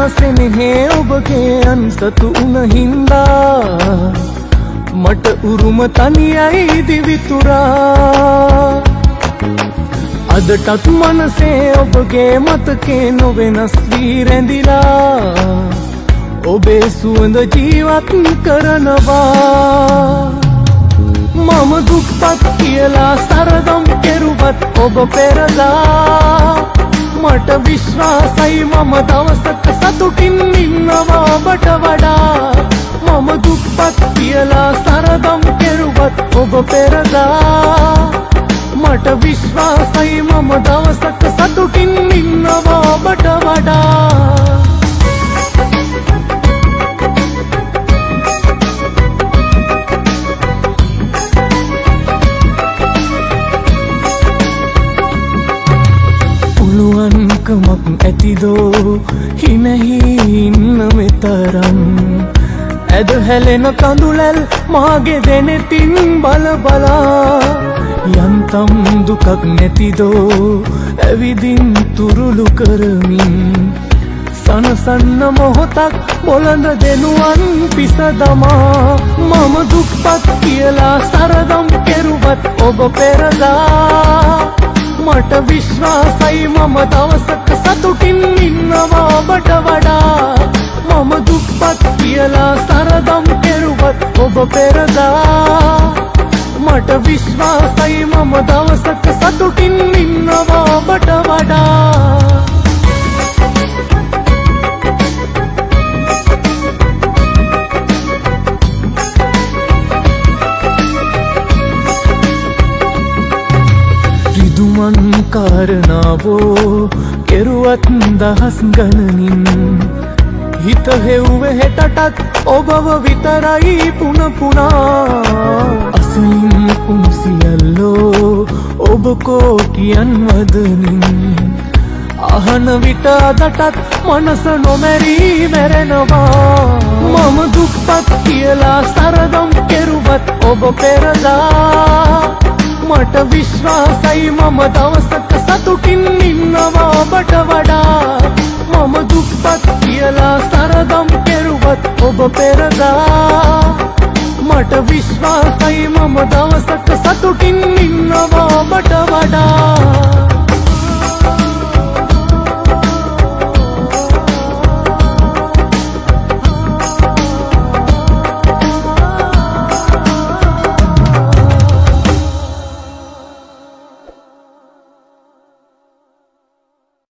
සෙනෙහේ ඔබගේ අන්සතු උන හින්දා මට උරුම තනියයි දිවිතුරා අදටත් මනසේ ඔබගේ මතකේ නොවෙනස් වී රැඳිලා ඔබේ සුවඳ ජීවත් කරනවා මම දුක්පත් කියලා සරදම් කෙරුවත් ඔබ පෙරදා මට විශ්වාසයි මම දවසක සතුටින් ඉන්නවා ඔබට වඩා මම දුක්පත් කියලා සරදම් කෙරුවත් ඔබ පෙරදා මට විශ්වාසයි මම දවසක සතුටින් ඉන්නවා ඔබට වඩා පුළුවන්කමක් ඇතිදෝ හිනෙහි ඉන්න මෙතරම් ඇද හැලෙන කඳුලැල් මාගේ දෙනෙතින් බල බලා යන්තම් දුකක් නැතිදෝ ඇවිදින් තුරුළු කරමින් සනසන්න මොහොතක් බොළඳ දෙනුවන් පිස දමා මම දුක්පත් කියලා සරදම් කෙරුවත් ඔබ පෙරදා මට විශ්වාසයි මම දවසක සතුටින් ඉන්නවා ඔබට වඩා මම දුක්පත් කියලා සරදම් කෙරුවත් ඔබ පෙරදා මට විශ්වාසයි මම දවසක සතුටින් ඉන්නවා ඔබට වඩා රිදුමන් කාරණාවෝ කෙරුවත් දහස් ගණනින් හිත හෙව්වේ හෙටටත් ඔබව විතරයි පුන පුනා අසලින් කුම්සියල්ලෝ ඔබ කෝ කියන් වදනින් අහන විට අදටත් මනස නොමැරී මැරෙනවා මම දුක්පත් කියලා සරදම් කෙරුවත් ඔබ පෙරදා මට විශ්වාසයි මම දවසක සතුටින් ඉන්නවා ඔබට වඩා මම දුක්පත් කියලා සරදම් කෙරුවත් ඔබ පෙරදා මට විශ්වාසයි මම දවසක සතුටින් ඉන්නවා ඔබට වඩා